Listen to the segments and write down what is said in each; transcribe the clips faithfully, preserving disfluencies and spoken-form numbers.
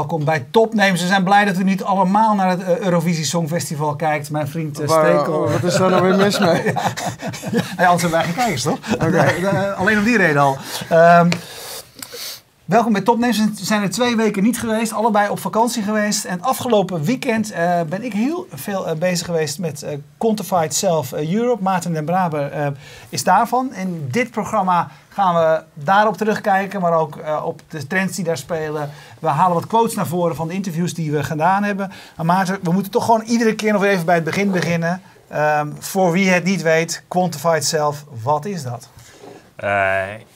welkom bij Topnames. We zijn blij dat u niet allemaal naar het uh, Eurovisie Songfestival kijkt. Mijn vriend uh, Stekel. Oh, wat is daar nou weer mis mee? ja. Ja, anders hebben wij geen kijkers, toch? Okay. uh, alleen om die reden al. Um, Welkom bij Topnames. We zijn er twee weken niet geweest, allebei op vakantie geweest. En het afgelopen weekend uh, ben ik heel veel uh, bezig geweest met uh, Quantified Self uh, Europe. Maarten den Braber uh, is daarvan. In dit programma gaan we daarop terugkijken, maar ook uh, op de trends die daar spelen. We halen wat quotes naar voren van de interviews die we gedaan hebben. Maar Maarten, we moeten toch gewoon iedere keer nog even bij het begin beginnen. Um, voor wie het niet weet, Quantified Self, wat is dat? Uh,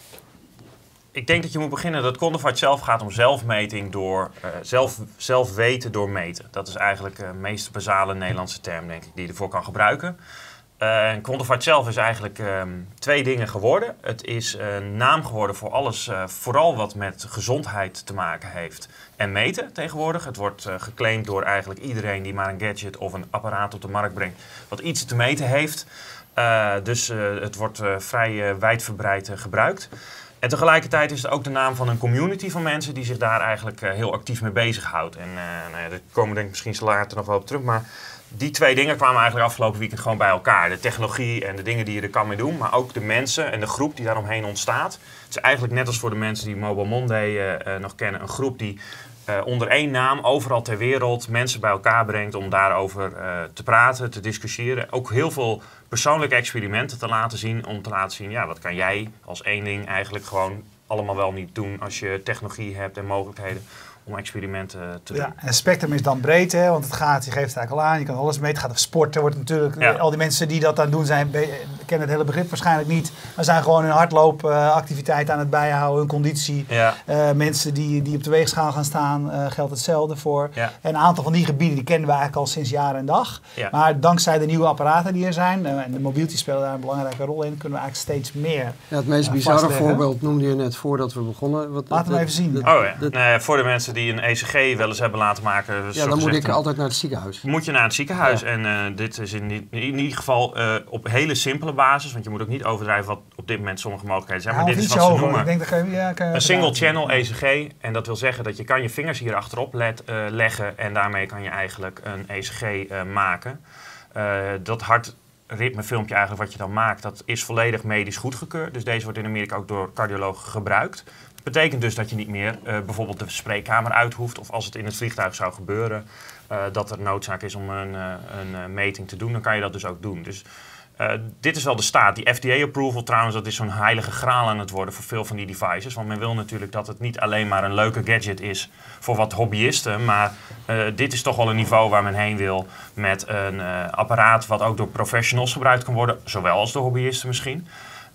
Ik denk dat je moet beginnen dat Quantified Self gaat om zelfmeting door uh, zelf, zelf weten door meten. Dat is eigenlijk de uh, meest basale Nederlandse term, denk ik, die je ervoor kan gebruiken. Uh, Quantified Self is eigenlijk um, twee dingen geworden. Het is een naam geworden voor alles, uh, vooral wat met gezondheid te maken heeft en meten tegenwoordig. Het wordt uh, geclaimd door eigenlijk iedereen die maar een gadget of een apparaat op de markt brengt wat iets te meten heeft. Uh, dus uh, het wordt uh, vrij uh, wijdverbreid uh, gebruikt. En tegelijkertijd is het ook de naam van een community van mensen die zich daar eigenlijk uh, heel actief mee bezighoudt. En uh, nou ja, daar komen we denk ik misschien later nog wel op terug. Maar die twee dingen kwamen eigenlijk afgelopen weekend gewoon bij elkaar. De technologie en de dingen die je er kan mee doen. Maar ook de mensen en de groep die daaromheen ontstaat. Het is eigenlijk net als voor de mensen die Mobile Monday uh, uh, nog kennen. Een groep die uh, onder één naam overal ter wereld mensen bij elkaar brengt om daarover uh, te praten, te discussiëren. Ook heel veel persoonlijke experimenten te laten zien, om te laten zien, ja, wat kan jij als één ding eigenlijk gewoon allemaal wel niet doen als je technologie hebt en mogelijkheden om experimenten te doen. Ja, en het spectrum is dan breed, hè, want het gaat, je geeft het eigenlijk al aan, je kan alles mee, het gaat over sporten, wordt natuurlijk, ja. Al die mensen die dat aan doen zijn, kennen het hele begrip waarschijnlijk niet, maar zijn gewoon hun hardloopactiviteit aan het bijhouden, hun conditie. Ja. Uh, mensen die, die op de weegschaal gaan staan, uh, geldt hetzelfde voor. Ja. En een aantal van die gebieden, die kennen we eigenlijk al sinds jaar en dag. Ja. Maar dankzij de nieuwe apparaten die er zijn, uh, en de mobieltjes spelen daar een belangrijke rol in, kunnen we eigenlijk steeds meer ja, het meest uh, bizarre voorbeeld noemde je net voordat we begonnen. Wat, Laten we even zien. Dat, oh ja, dat, nee, voor de mensen die een E C G wel eens hebben laten maken. Dus ja, dan moet ik altijd naar het ziekenhuis. Moet je naar het ziekenhuis. Ja. En uh, dit is in, in ieder geval uh, op hele simpele basis, want je moet ook niet overdrijven wat op dit moment sommige mogelijkheden zijn. Maar ja, dit is wat hoger. ze noemen Ik denk dat kan je, ja, kan je een single channel E C G. En dat wil zeggen dat je kan je vingers hier achterop let, uh, leggen en daarmee kan je eigenlijk een E C G uh, maken. Uh, dat hartritmefilmpje eigenlijk wat je dan maakt, dat is volledig medisch goedgekeurd. Dus deze wordt in Amerika ook door cardiologen gebruikt. Betekent dus dat je niet meer uh, bijvoorbeeld de spreekkamer uit hoeft, of als het in het vliegtuig zou gebeuren, uh, dat er noodzaak is om een, uh, een uh, meting te doen, dan kan je dat dus ook doen. Dus uh, dit is wel de staat. Die F D A-approval trouwens, dat is zo'n heilige graal aan het worden voor veel van die devices. Want men wil natuurlijk dat het niet alleen maar een leuke gadget is voor wat hobbyisten, maar uh, dit is toch wel een niveau waar men heen wil met een uh, apparaat wat ook door professionals gebruikt kan worden, zowel als door hobbyisten misschien.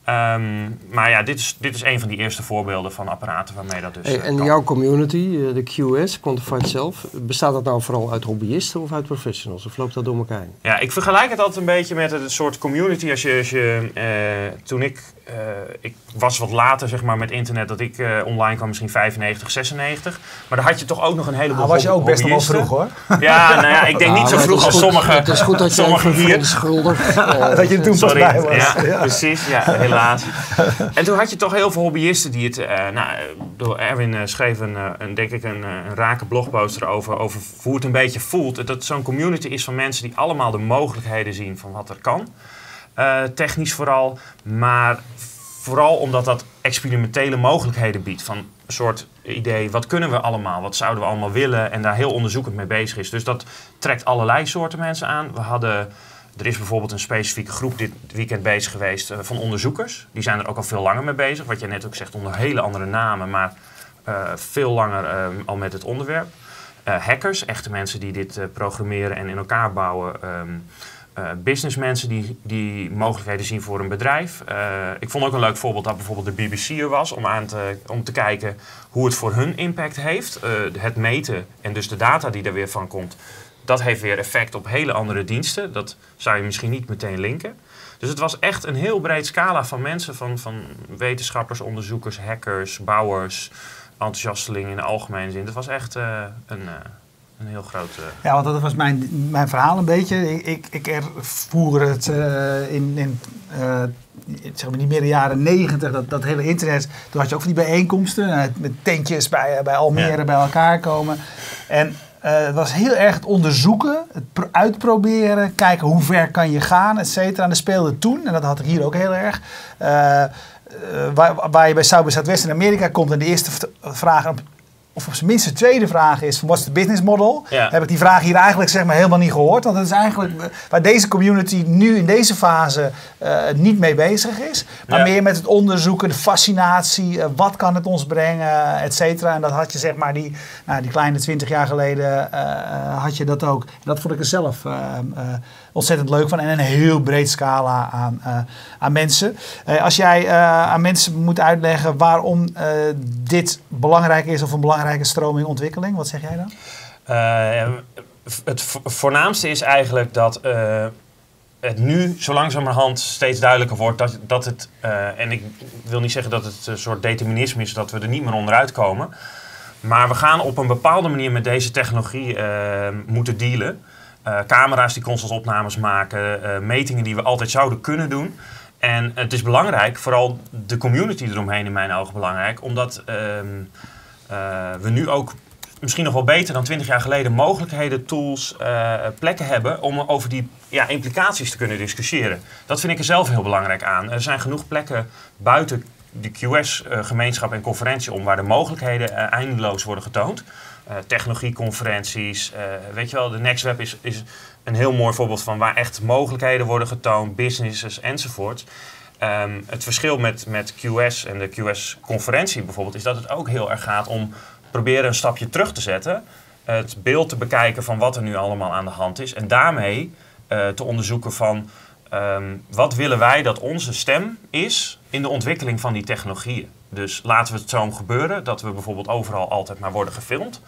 Um, maar ja, dit is, dit is een van die eerste voorbeelden van apparaten waarmee dat dus hey, En kan. Jouw community, de Q S, Quantified Self, bestaat dat nou vooral uit hobbyisten of uit professionals? Of loopt dat door elkaar heen? Ja, ik vergelijk het altijd een beetje met een soort community. Als je, als je, uh, toen ik, uh, ik was wat later zeg maar met internet, dat ik uh, online kwam, misschien vijfennegentig, zesennegentig. Maar dan had je toch ook nog een heleboel ah, was je ook best nog wel vroeg hoor. Ja, nou ja, ik denk nou, niet zo vroeg als sommige. Het is goed dat je sommige hier schuldig. Uh, dat je er toen pas bij was. Ja, ja. Precies, ja, helaas. En toen had je toch heel veel hobbyisten die het... Uh, nou, door Erwin uh, schreef een, uh, een, denk ik een, een rake blogpost erover, over hoe het een beetje voelt. Dat zo'n community is van mensen die allemaal de mogelijkheden zien van wat er kan. Uh, technisch vooral, maar vooral omdat dat experimentele mogelijkheden biedt. Van een soort idee, wat kunnen we allemaal, wat zouden we allemaal willen, en daar heel onderzoekend mee bezig is. Dus dat trekt allerlei soorten mensen aan. We hadden... Er is bijvoorbeeld een specifieke groep dit weekend bezig geweest uh, van onderzoekers. Die zijn er ook al veel langer mee bezig. Wat je net ook zegt, onder hele andere namen, maar uh, veel langer uh, al met het onderwerp. Uh, hackers, echte mensen die dit uh, programmeren en in elkaar bouwen. Um, uh, businessmensen die, die mogelijkheden zien voor een bedrijf. Uh, ik vond ook een leuk voorbeeld dat bijvoorbeeld de B B C er was om, aan te, om te kijken hoe het voor hun impact heeft. Uh, het meten en dus de data die er weer van komt. Dat heeft weer effect op hele andere diensten. Dat zou je misschien niet meteen linken. Dus het was echt een heel breed scala van mensen. Van, van wetenschappers, onderzoekers, hackers, bouwers, enthousiastelingen in de algemene zin. Het was echt uh, een, uh, een heel groot... Uh... Ja, want dat was mijn, mijn verhaal een beetje. Ik, ik, ik ervoer het uh, in, in uh, zeg maar, niet meer de jaren negentig, dat, dat hele internet. Toen had je ook van die bijeenkomsten, met tentjes bij, bij Almere ja. bij elkaar komen. En uh, het was heel erg het onderzoeken, het pro- uitproberen, kijken hoe ver kan je gaan, et cetera. En dat speelde toen, en dat had ik hier ook heel erg. Uh, uh, waar, waar je bij South by Southwest in Amerika komt en de eerste vraag, of op zijn minst de tweede vraag is, what's the business model? Ja. Heb ik die vraag hier eigenlijk zeg maar helemaal niet gehoord. Want dat is eigenlijk waar deze community nu in deze fase uh, niet mee bezig is. Maar ja. meer met het onderzoeken, de fascinatie, uh, wat kan het ons brengen, et cetera. En dat had je zeg maar die, nou, die kleine twintig jaar geleden uh, had je dat ook. En dat vond ik er zelf uh, uh, ontzettend leuk van. En een heel breed scala aan, uh, aan mensen. Uh, als jij uh, aan mensen moet uitleggen waarom uh, dit belangrijk is of een belangrijke stroming ontwikkeling, wat zeg jij dan? Uh, het vo- voornaamste is eigenlijk dat uh, het nu zo langzamerhand steeds duidelijker wordt dat, dat het, uh, en ik wil niet zeggen dat het een soort determinisme is, dat we er niet meer onderuit komen, maar we gaan op een bepaalde manier met deze technologie uh, moeten dealen. Uh, camera's die constant opnames maken, uh, metingen die we altijd zouden kunnen doen. En het is belangrijk, vooral de community eromheen in mijn ogen belangrijk, omdat uh, uh, we nu ook misschien nog wel beter dan twintig jaar geleden mogelijkheden, tools, uh, plekken hebben om over die ja, implicaties te kunnen discussiëren. Dat vind ik er zelf heel belangrijk aan. Er zijn genoeg plekken buiten de Q S-gemeenschap uh, en conferentie om waar de mogelijkheden uh, eindeloos worden getoond. Uh, technologieconferenties, uh, weet je wel, de NextWeb is, is een heel mooi voorbeeld van waar echt mogelijkheden worden getoond, businesses enzovoort. Um, het verschil met, met Q S en de Q S-conferentie bijvoorbeeld is dat het ook heel erg gaat om proberen een stapje terug te zetten, het beeld te bekijken van wat er nu allemaal aan de hand is en daarmee uh, te onderzoeken van um, wat willen wij dat onze stem is in de ontwikkeling van die technologieën. Dus laten we het zo gebeuren dat we bijvoorbeeld overal altijd maar worden gefilmd.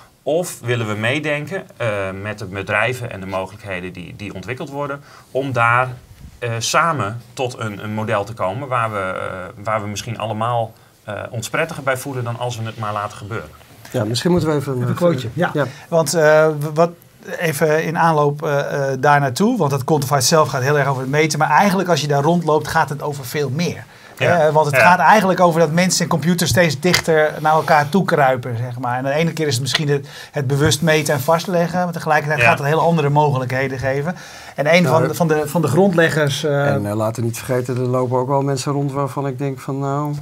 Of willen we meedenken uh, met de bedrijven en de mogelijkheden die, die ontwikkeld worden om daar uh, samen tot een, een model te komen waar we, uh, waar we misschien allemaal uh, ons prettiger bij voelen dan als we het maar laten gebeuren. Ja, misschien moeten we even een, een quoteje. Ja. ja, want uh, wat even in aanloop uh, uh, daar naartoe, want dat Quantified zelf gaat heel erg over het meten, maar eigenlijk als je daar rondloopt gaat het over veel meer. Ja. Uh, want het ja. gaat eigenlijk over dat mensen en computers steeds dichter naar elkaar toe kruipen, zeg maar. En de ene keer is het misschien het, het bewust meten en vastleggen, maar tegelijkertijd ja. gaat het hele andere mogelijkheden geven. En een nou, van, de, van, de, van de grondleggers... Uh, en uh, laten we niet vergeten, er lopen ook wel mensen rond waarvan ik denk van nou...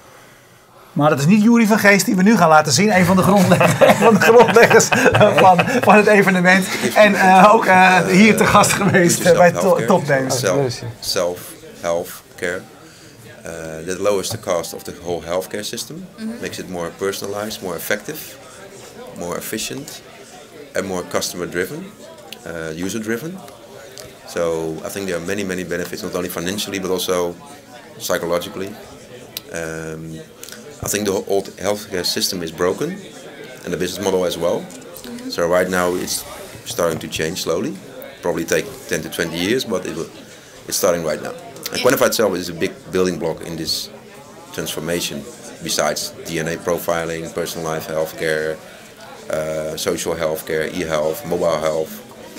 Maar dat is niet Juri van Geest die we nu gaan laten zien. Een van de grondleggers, van, de grondleggers van, van het evenement. En uh, ook uh, hier te gast geweest uh, bij to- Topnames. Self, self health care. Uh, that lowers the cost of the whole healthcare system. Mm-hmm. Makes it more personalized, more effective, more efficient, and more customer driven, uh, user driven. So I think there are many, many benefits, not only financially but also psychologically. Um, I think the old healthcare system is broken, and the business model as well. Mm-hmm. So right now it's starting to change slowly. Probably take ten to twenty years, but it will, it's starting right now. And Quantified itself is a big building block in this transformation. Besides D N A profiling, personalized healthcare, uh, social healthcare, e-health, mobile health.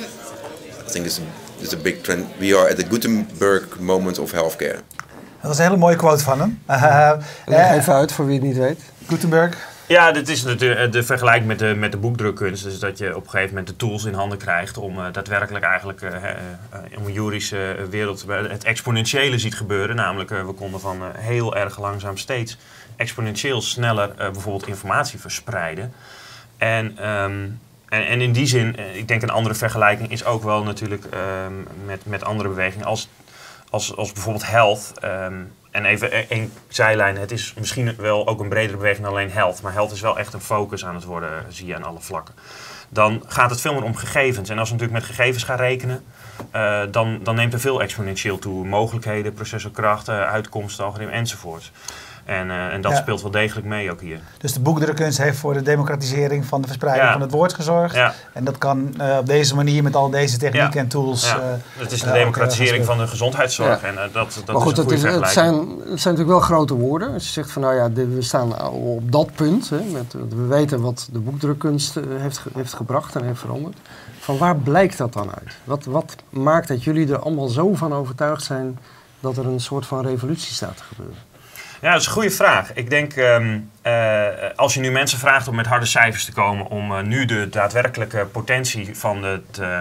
I think it's a, it's a big trend. We are at the Gutenberg moment of healthcare. Dat was een hele mooie quote van hem. Uh, Leg even uit voor wie het niet weet. Gutenberg. Ja, dit is de, de vergelijking met de, met de boekdrukkunst. Dus dat je op een gegeven moment de tools in handen krijgt om uh, daadwerkelijk eigenlijk uh, uh, om Juri's uh, wereld het exponentiële ziet gebeuren. Namelijk, uh, we konden van uh, heel erg langzaam steeds exponentieel sneller uh, bijvoorbeeld informatie verspreiden. En, um, en, en in die zin, uh, ik denk een andere vergelijking is ook wel natuurlijk um, met, met andere bewegingen als, als, als bijvoorbeeld health. Um, En even één zijlijn, het is misschien wel ook een bredere beweging dan alleen health. Maar health is wel echt een focus aan het worden, zie je aan alle vlakken. Dan gaat het veel meer om gegevens. En als we natuurlijk met gegevens gaan rekenen, uh, dan, dan neemt er veel exponentieel toe. Mogelijkheden, processorkrachten, uitkomsten, algoritmen enzovoort. En, uh, en dat ja. speelt wel degelijk mee ook hier. Dus de boekdrukkunst heeft voor de democratisering van de verspreiding ja. van het woord gezorgd. Ja. En dat kan uh, op deze manier met al deze technieken ja. en tools... Ja. Uh, het is de uh, democratisering uh, van de gezondheidszorg. Ja. En uh, dat, dat maar goed, is een goede het, is, het, zijn, het zijn natuurlijk wel grote woorden. Als je zegt van nou ja, de, we staan op dat punt. Hè, met, we weten wat de boekdrukkunst uh, heeft, heeft gebracht en heeft veranderd. Van waar blijkt dat dan uit? Wat, wat maakt dat jullie er allemaal zo van overtuigd zijn dat er een soort van revolutie staat te gebeuren? Ja, dat is een goede vraag. Ik denk, um, uh, als je nu mensen vraagt om met harde cijfers te komen, om uh, nu de daadwerkelijke potentie van het uh,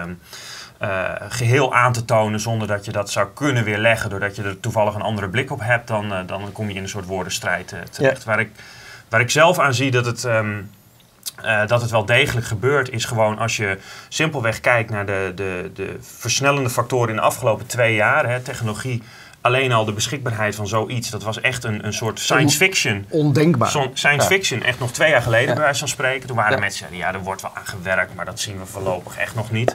uh, geheel aan te tonen, zonder dat je dat zou kunnen weerleggen, doordat je er toevallig een andere blik op hebt, dan, uh, dan kom je in een soort woordenstrijd uh, terecht. Ja. Waar, ik, waar ik zelf aan zie dat het... Um, Uh, dat het wel degelijk gebeurt, is gewoon als je simpelweg kijkt naar de, de, de versnellende factoren in de afgelopen twee jaar. Hè, technologie, alleen al de beschikbaarheid van zoiets, dat was echt een, een soort science fiction. Ondenkbaar. Zo'n science ja. fiction, echt nog twee jaar geleden, ja. bij wijze van spreken. Toen waren ja. mensen die zeiden, ja, er wordt wel aan gewerkt, maar dat zien we voorlopig echt nog niet.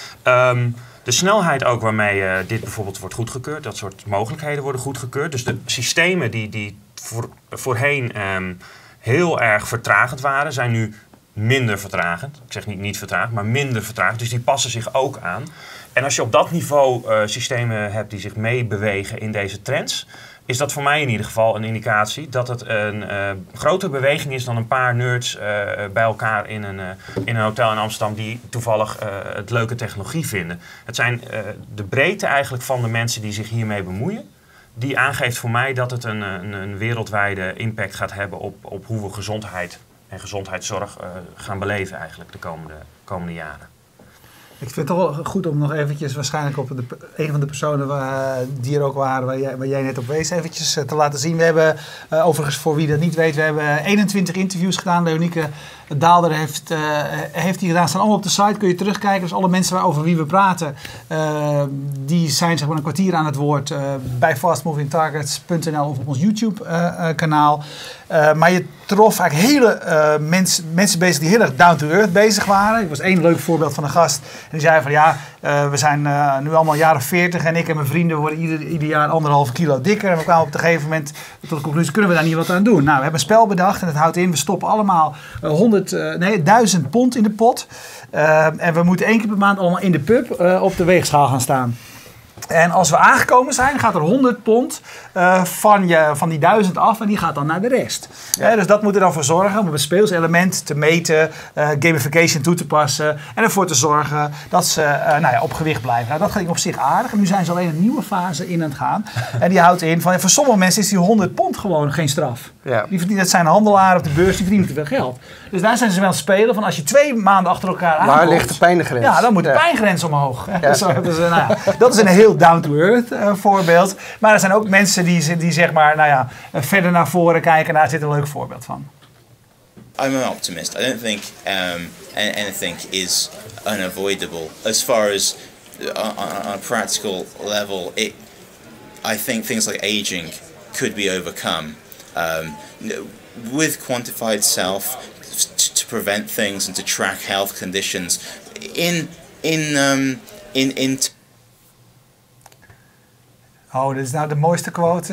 Um, de snelheid ook waarmee uh, dit bijvoorbeeld wordt goedgekeurd, dat soort mogelijkheden worden goedgekeurd. Dus de systemen die, die voor, voorheen um, heel erg vertragend waren, zijn nu minder vertragend. Ik zeg niet niet vertragend, maar minder vertragend. Dus die passen zich ook aan. En als je op dat niveau uh, systemen hebt die zich meebewegen in deze trends, is dat voor mij in ieder geval een indicatie dat het een uh, grotere beweging is dan een paar nerds uh, bij elkaar in een, uh, in een hotel in Amsterdam die toevallig uh, het leuke technologie vinden. Het zijn uh, de breedte eigenlijk van de mensen die zich hiermee bemoeien, die aangeeft voor mij dat het een, een, een wereldwijde impact gaat hebben op, op hoe we gezondheid en gezondheidszorg uh, gaan beleven eigenlijk de komende, komende jaren. Ik vind het toch wel goed om nog eventjes waarschijnlijk op de, een van de personen waar, die er ook waren, waar jij, waar jij net op wees, eventjes uh, te laten zien. We hebben, uh, overigens voor wie dat niet weet, we hebben eenentwintig interviews gedaan. Leonieke Daalder heeft, uh, heeft die gedaan, staan allemaal op de site, kun je terugkijken. Dus alle mensen over wie we praten, uh, die zijn zeg maar een kwartier aan het woord uh, bij fast moving targets punt n l of op ons YouTube uh, uh, kanaal. Uh, maar je trof eigenlijk hele uh, mens, mensen bezig die heel erg down to earth bezig waren. Ik was één leuk voorbeeld van een gast. En die zei van ja, uh, we zijn uh, nu allemaal jaren veertig en ik en mijn vrienden worden ieder, ieder jaar anderhalve kilo dikker. En we kwamen op een gegeven moment tot de conclusie, kunnen we daar niet wat aan doen? Nou, we hebben een spel bedacht en het houdt in, we stoppen allemaal uh, honderd, uh, nee, duizend pond in de pot. Uh, en we moeten één keer per maand allemaal in de pub uh, op de weegschaal gaan staan. En als we aangekomen zijn, gaat er honderd pond uh, van, je, van die duizend af en die gaat dan naar de rest. Ja. Uh, dus dat moet er dan voor zorgen om een speelselement te meten, uh, gamification toe te passen en ervoor te zorgen dat ze uh, nou ja, op gewicht blijven. Nou, dat ging op zich aardig. En nu zijn ze alleen een nieuwe fase in aan het gaan. En die houdt in van, voor sommige mensen is die honderd pond gewoon geen straf. Ja. Die verdienen, dat zijn handelaren op de beurs, die verdienen te veel geld. Dus daar zijn ze wel spelen van als je twee maanden achter elkaar aankomt. Waar ligt de pijngrens? Ja, dan moet de ja. pijngrens omhoog. Ja. Dus, dus, nou ja, dat is een heel down-to-earth uh, voorbeeld. Maar er zijn ook mensen die, die zeg maar, nou ja, verder naar voren kijken. Daar zit een leuk voorbeeld van. I'm an optimist. I don't think um, anything is unavoidable. As far as on, on a practical level, it, I think things like aging could be overcome. Um, with quantified self to prevent things and to track health conditions in in um, in in Oh, dit is nou de mooiste quote.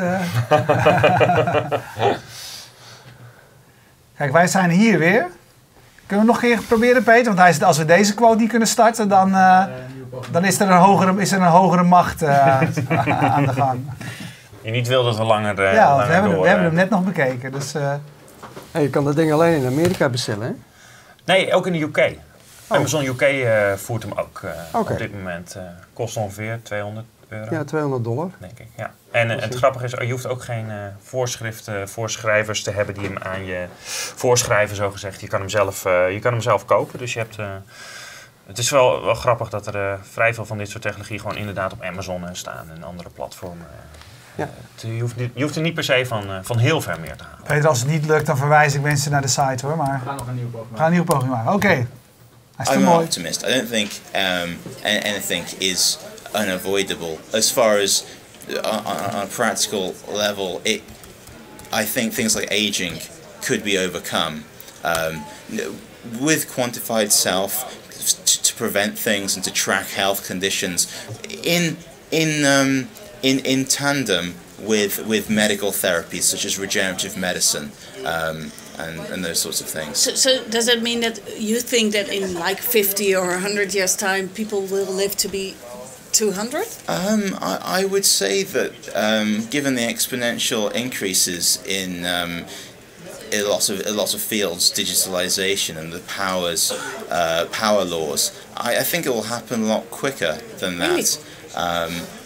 Kijk, wij zijn hier weer. Kunnen we nog een keer proberen, Peter? Want hij zegt, als we deze quote niet kunnen starten, dan, uh, dan is er een hogere, is er een hogere macht uh, aan de gang. Je niet wil dat we langer uh, Ja, langer we, hebben, door, we hebben uh, hem net nog bekeken. Dus, uh... hey, je kan dat ding alleen in Amerika bestellen, hè? Nee, ook in de U K. Oh. Amazon U K uh, voert hem ook uh, okay. op dit moment. Uh, kost ongeveer tweehonderd euro. Ja, tweehonderd dollar. Denk ik, ja. En uh, het grappige is, je hoeft ook geen uh, voorschriften, voorschrijvers te hebben die hem aan je voorschrijven, zo gezegd. Je kan hem zelf, uh, je kan hem zelf kopen. Dus je hebt... Uh, het is wel, wel grappig dat er uh, vrij veel van dit soort technologie gewoon inderdaad op Amazon uh, staan en andere platformen. Uh, ja. uh, je, hoeft, je hoeft er niet per se van, uh, van heel ver meer te halen. Peter, als het niet lukt, dan verwijs ik mensen naar de site, hoor. Maar... We gaan nog een nieuwe poging maken. We gaan een nieuwe poging maken. Oké. Okay. I'm an optimist. I don't think um, anything is unavoidable. As far as on, on a practical level, it, I think things like aging could be overcome. Um, with quantified self to prevent things and to track health conditions in in um, in in tandem with with medical therapies such as regenerative medicine. Um, And, and those sorts of things. So, so does that mean that you think that in like fifty or a hundred years time people will live to be two hundred? Um, I, I would say that um, given the exponential increases in um, in lots of a lot of fields, digitalization and the powers uh, power laws, I, I think it will happen a lot quicker than that. Really? Um,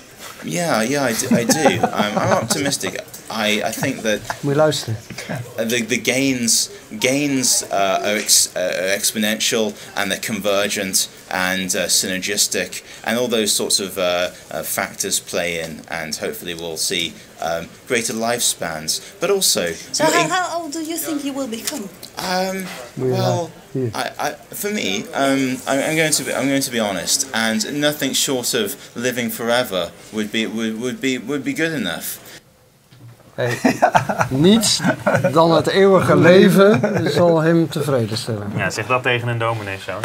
Yeah, yeah, I do. I do. I'm, I'm optimistic. I, I think that Moet je luisteren. the the gains gains uh, are, ex, uh, are exponential, and they're convergent and uh, synergistic, and all those sorts of uh, uh, factors play in, and hopefully we'll see um, greater lifespans. But also, So how, how old do you think you will become? Um, well, I, I, for me, um, I'm, I'm going to be, I'm going to be honest, and nothing short of living forever would be would, would be would be good enough. Hey, niets dan het eeuwige leven zal hem tevreden stellen. Ja, zeg dat tegen een dominee zo.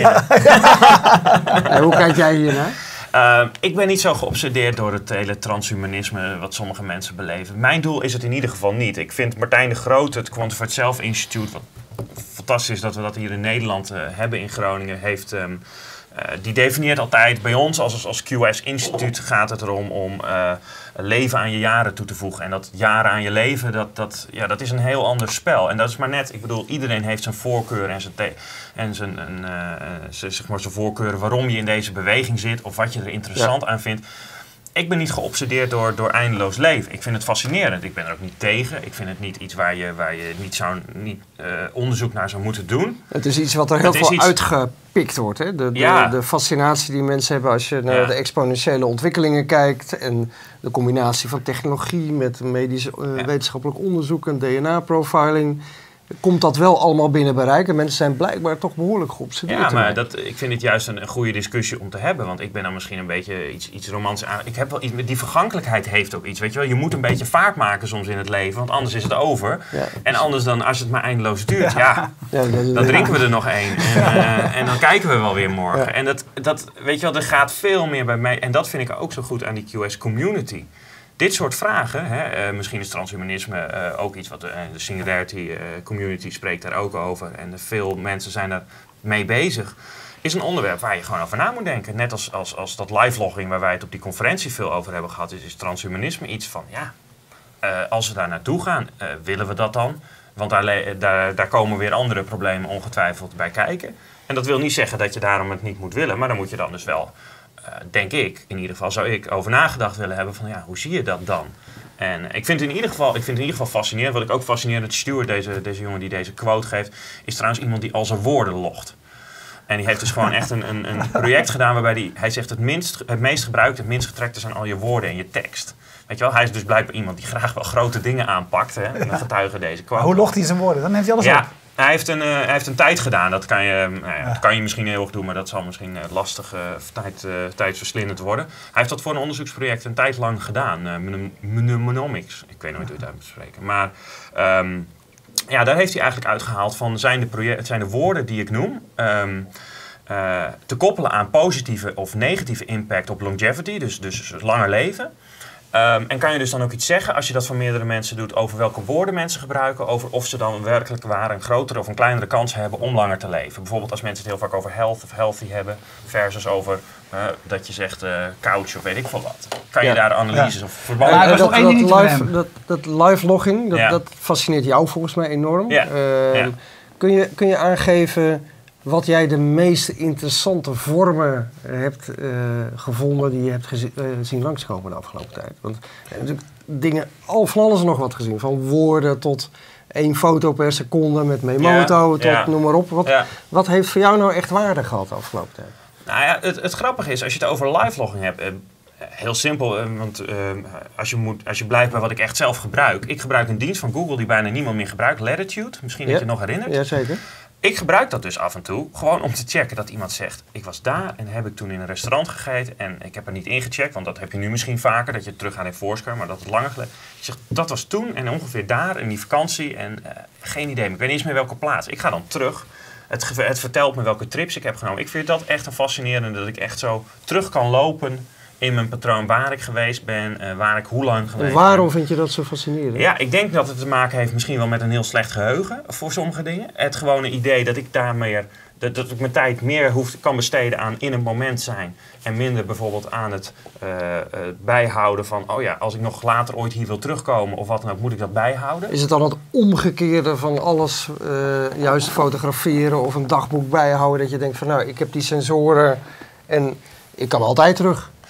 Hey, hoe kijk jij hiernaar? Uh, ik ben niet zo geobsedeerd door het hele transhumanisme wat sommige mensen beleven. Mijn doel is het in ieder geval niet. Ik vind Martijn de Groot, het Quantum for Itself Institute, wat fantastisch is dat we dat hier in Nederland uh, hebben in Groningen, heeft... Um, Uh, die definieert altijd bij ons als, als Q S Instituut gaat het erom om uh, leven aan je jaren toe te voegen. En dat jaren aan je leven, dat, dat, ja, dat is een heel ander spel. En dat is maar net, ik bedoel, iedereen heeft zijn voorkeur en zijn, te- en zijn, een, uh, zijn, zeg maar zijn voorkeuren waarom je in deze beweging zit of wat je er interessant ja. aan vindt. Ik ben niet geobsedeerd door, door eindeloos leven. Ik vind het fascinerend. Ik ben er ook niet tegen. Ik vind het niet iets waar je, waar je niet, zou, niet uh, onderzoek naar zou moeten doen. Het is iets wat er heel veel iets... uitgepikt wordt. Hè? De, de, ja. de fascinatie die mensen hebben als je naar ja. de exponentiële ontwikkelingen kijkt. En de combinatie van technologie met medisch uh, ja. wetenschappelijk onderzoek en D N A-profiling. Komt dat wel allemaal binnen bereik? En mensen zijn blijkbaar toch behoorlijk geobsedeerd. Ja, maar dat, ik vind het juist een, een goede discussie om te hebben. Want ik ben dan misschien een beetje iets, iets romantisch aan. Ik heb wel iets, die vergankelijkheid heeft ook iets. Weet je wel? Je moet een beetje vaart maken soms in het leven. Want anders is het over. Ja. En anders dan als het maar eindeloos duurt. Ja, ja. ja dan drinken we er nog één. En, uh, en dan kijken we wel weer morgen. Ja. En dat, dat, weet je wel, er gaat veel meer bij mij. En dat vind ik ook zo goed aan die Q S community. Dit soort vragen, hè, uh, misschien is transhumanisme uh, ook iets wat uh, de Singularity uh, community spreekt daar ook over. En uh, veel mensen zijn er mee bezig. Is een onderwerp waar je gewoon over na moet denken. Net als, als, als dat live-logging waar wij het op die conferentie veel over hebben gehad. Is, is transhumanisme iets van, ja, uh, als we daar naartoe gaan, uh, willen we dat dan? Want daar, le- daar, daar komen weer andere problemen ongetwijfeld bij kijken. En dat wil niet zeggen dat je daarom het niet moet willen. Maar dan moet je dan dus wel... Uh, denk ik, in ieder geval zou ik over nagedacht willen hebben van ja, hoe zie je dat dan? En ik vind het in ieder geval, ik vind het in ieder geval fascinerend. Wat ik ook fascinerend, Stuart, deze, deze jongen die deze quote geeft, is trouwens iemand die al zijn woorden logt. En die heeft dus gewoon echt een, een, een project gedaan waarbij die, hij zegt het, minst, het meest gebruikte, het minst getrekte zijn al je woorden en je tekst. Weet je wel, hij is dus blijkbaar iemand die graag wel grote dingen aanpakt. Hè? En dan getuigen deze quote. Hoe logt hij zijn woorden? Dan heeft hij alles ja. op. Hij heeft, een, uh, hij heeft een tijd gedaan. Dat kan je, nou ja, dat kan je misschien heel erg doen, maar dat zal misschien uh, lastig, uh, tijd, uh, tijdsverslindend worden. Hij heeft dat voor een onderzoeksproject een tijd lang gedaan. Uh, Mnemonomics. Ik weet nooit hoe je het uit moet spreken. Maar um, ja, daar heeft hij eigenlijk uitgehaald van zijn de, project, zijn de woorden die ik noem. Um, uh, te koppelen aan positieve of negatieve impact op longevity, dus, dus langer leven. Um, en kan je dus dan ook iets zeggen, als je dat van meerdere mensen doet, over welke woorden mensen gebruiken, over of ze dan werkelijk waar een grotere of een kleinere kans hebben om langer te leven. Bijvoorbeeld als mensen het heel vaak over health of healthy hebben, versus over uh, dat je zegt uh, couch of weet ik veel wat. Kan je ja. daar analyses ja. of verbanden? Ja, dat, dat, live, dat, dat live logging, dat, ja. dat fascineert jou volgens mij enorm. Ja. Uh, ja. Kun je, kun je aangeven wat jij de meest interessante vormen hebt uh, gevonden die je hebt gezi- uh, zien langskomen de afgelopen tijd? Want je hebt natuurlijk dingen, al van alles en nog wat gezien. Van woorden tot één foto per seconde met Memoto, ja, tot ja. noem maar op. Wat, ja. wat heeft voor jou nou echt waarde gehad de afgelopen tijd? Nou ja, het, het grappige is, als je het over live logging hebt, uh, heel simpel, uh, want uh, als, je moet, als je blijft bij wat ik echt zelf gebruik. Ik gebruik een dienst van Google die bijna niemand meer gebruikt, Latitude. Misschien ja. dat je het nog herinnert. Jazeker. Ik gebruik dat dus af en toe, gewoon om te checken dat iemand zegt, ik was daar en heb ik toen in een restaurant gegeten en ik heb er niet ingecheckt, want dat heb je nu misschien vaker, dat je terug gaat in Foursquare, maar dat is langer geleden. Je zegt, dat was toen en ongeveer daar in die vakantie en uh, geen idee, maar ik weet niet eens meer welke plaats. Ik ga dan terug, het, ge- het vertelt me welke trips ik heb genomen. Ik vind dat echt een fascinerende, dat ik echt zo terug kan lopen in mijn patroon waar ik geweest ben, uh, waar ik hoe lang geweest ben. En waarom ben. vind je dat zo fascinerend? Ja, ik denk dat het te maken heeft misschien wel met een heel slecht geheugen voor sommige dingen. Het gewone idee dat ik daar meer, dat, dat ik mijn tijd meer hoef, kan besteden aan in het moment zijn. En minder bijvoorbeeld aan het uh, uh, bijhouden van, oh ja, als ik nog later ooit hier wil terugkomen of wat dan ook, moet ik dat bijhouden. Is het dan het omgekeerde van alles uh, juist fotograferen of een dagboek bijhouden? Dat je denkt van, nou, ik heb die sensoren en ik kan altijd terug.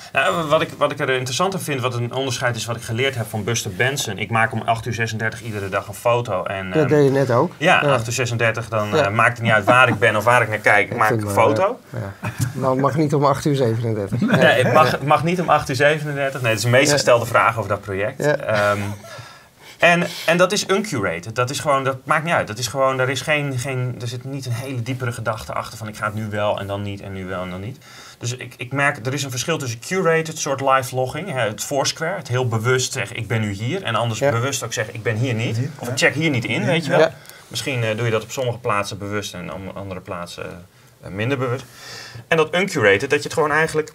Nou, wat, ik, wat ik er interessant aan vind, wat een onderscheid is wat ik geleerd heb van Buster Benson. Ik maak om acht uur zesendertig iedere dag een foto. En, dat um, deed je net ook. Ja, ja. acht uur zesendertig, dan ja. uh, maakt het niet uit waar ik ben of waar ik naar kijk. Ik maak een foto. Uh, ja. Nou, het mag niet om acht uur zevenendertig. Nee, nee het, mag, het mag niet om acht uur zevenendertig. Nee, dat is de meest gestelde ja. vraag over dat project. Ja. Um, En, en dat is uncurated. Dat is gewoon, dat maakt niet uit. Dat is gewoon, er is geen, geen, er zit niet een hele diepere gedachte achter van ik ga het nu wel en dan niet en nu wel en dan niet. Dus ik, ik merk, er is een verschil tussen curated, soort live logging, het Foursquare, het heel bewust zeggen ik ben nu hier en anders ja. bewust ook zeggen ik ben hier niet. Of ik check hier niet in, weet je wel. Ja. Misschien uh, doe je dat op sommige plaatsen bewust en op andere plaatsen uh, minder bewust. En dat uncurated, dat je het gewoon eigenlijk